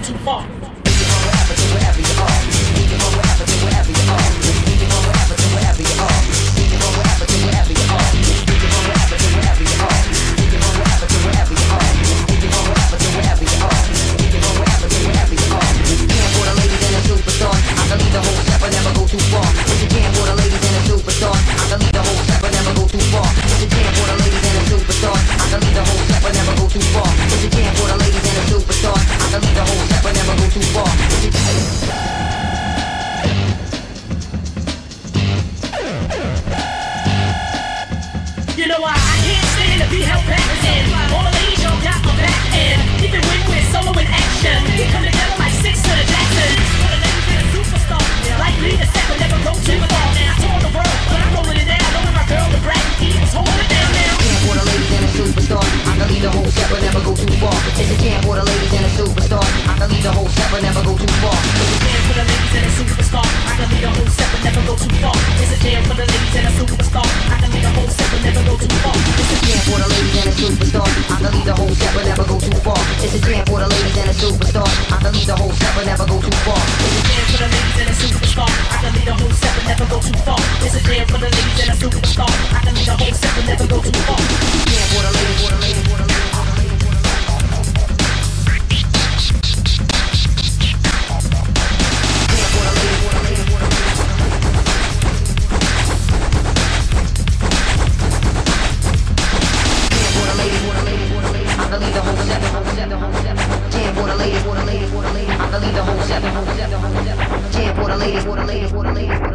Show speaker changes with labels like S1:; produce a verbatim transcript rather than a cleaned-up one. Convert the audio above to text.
S1: too far. You know why I can't stand to be held back in. All the ladies y'all got my back in. Even when we're solo in action, we come together like six to the Jacksons. For the ladies and a superstar, like me the step will never go too far. Now I told the world, but I'm rolling it down. Know that my girl the Brad E was holding it down now.
S2: Camp for the ladies and a superstar. I can lead the whole set, but never go too far. It's a camp for the ladies and a superstar. I can lead the whole set, but never go too far.
S1: It's a jam for the ladies and a superstar. I can lead a whole set, but never go too far. It's a jam for the ladies and a superstar. I can lead a whole set, but never go too far.
S2: It's a jam for the ladies and a superstar. I can lead the whole set, but never go too far. It's a jam for the ladies and a superstar. I can lead the whole set, but never go too far.
S1: It's a jam for the ladies and a superstar. I can lead a whole set, but never go too far. It's a jam for the ladies and a superstar. I can lead a whole set, but never go too far.
S2: Jam for the ladies, for the ladies, for the ladies. Jam for the ladies, for the ladies, for the ladies.